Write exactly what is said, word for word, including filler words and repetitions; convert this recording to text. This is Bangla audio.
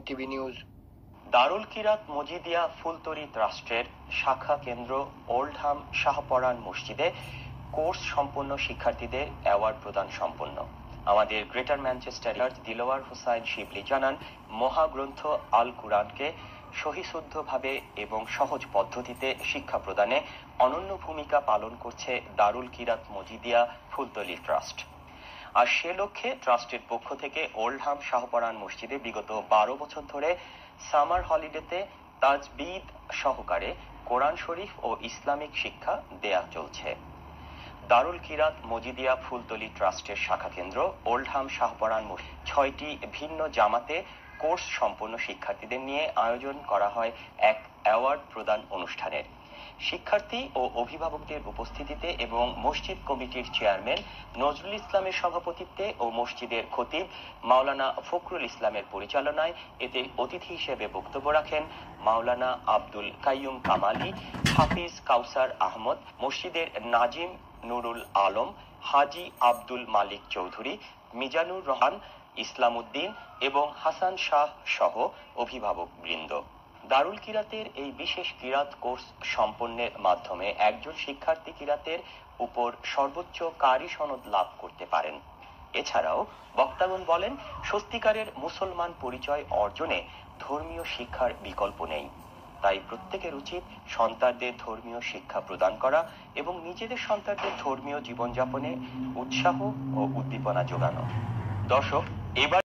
TV news. দারুল কিরাত মজিদিয়া ফুলতরি ট্রাস্টের শাখা কেন্দ্র ওল্ডহাম শাহপরান মসজিদে কোর্স সম্পন্ন শিক্ষার্থীদের অ্যাওয়ার্ড প্রদান সম্পন্ন। আমাদের গ্রেটার ম্যানচেস্টার দিলওয়ার হোসাইন শিবলি জানান, মহাগ্রন্থ আল কুরআনকে সহিশুদ্ধভাবে এবং সহজ পদ্ধতিতে শিক্ষা প্রদানে অনন্য ভূমিকা পালন করছে দারুল কিরাত মজিদিয়া ফুলতলি ট্রাস্ট। আর সে লক্ষ্যে ট্রাস্টের পক্ষ থেকে ওল্ডহাম শাহপরান মসজিদে বিগত বারো বছর ধরে সামার হলিডেতে তাজবিদ সহকারে কোরআন শরীফ ও ইসলামিক শিক্ষা দেয়া চলছে। দারুল কিরাত মজিদিয়া ফুলতলি ট্রাস্টের শাখা কেন্দ্র ওল্ডহাম শাহপরান ছয়টি ভিন্ন জামাতে কোর্স সম্পন্ন শিক্ষার্থীদের নিয়ে আয়োজন করা হয় এক অ্যাওয়ার্ড প্রদান অনুষ্ঠানের। শিক্ষার্থী ও অভিভাবকদের উপস্থিতিতে এবং মসজিদ কমিটির চেয়ারম্যান নজরুল ইসলামের সভাপতিত্বে ও মসজিদের খতিব মাওলানা ফখরুল ইসলামের পরিচালনায় এতে অতিথি হিসেবে বক্তব্য রাখেন মাওলানা আব্দুল কাইয়ুম কামালি, হাফিজ কাউসার আহমদ, মসজিদের নাজিম নুরুল আলম, হাজি আব্দুল মালিক চৌধুরী, মিজানুর রহমান, ইসলাম উদ্দিন এবং হাসান শাহ সহ অভিভাবক বৃন্দ। দারুল কিরাতের এই বিশেষ কিরাত কোর্স সম্পন্নের মাধ্যমে একজন শিক্ষার্থী কিরাতের উপর সর্বোচ্চ কারি সনদ লাভ করতে পারেন। এছাড়াও বক্তাগণ বলেন, সত্যিকারের মুসলমান পরিচয় অর্জনে ধর্মীয় শিক্ষার বিকল্প নেই। তাই প্রত্যেকের উচিত সন্তানদের ধর্মীয় শিক্ষা প্রদান করা এবং নিজেদের সন্তানদের ধর্মীয় জীবনযাপনে উৎসাহ ও উদ্দীপনা যোগানো। দর্শক, এবার